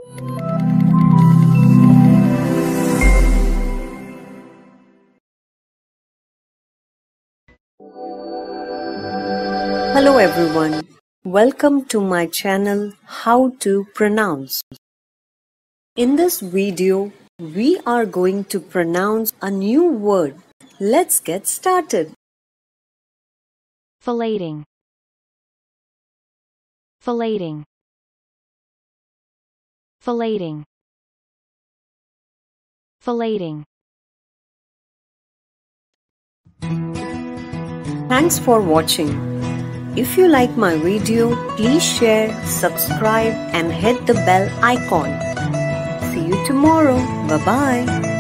Hello everyone, welcome to my channel How to Pronounce. In this video, we are going to pronounce a new word. Let's get started. Fellating. Fellating. Fellating. Fellating. Thanks for watching. If you like my video, please share, subscribe and hit the bell icon. See you tomorrow. Bye-bye.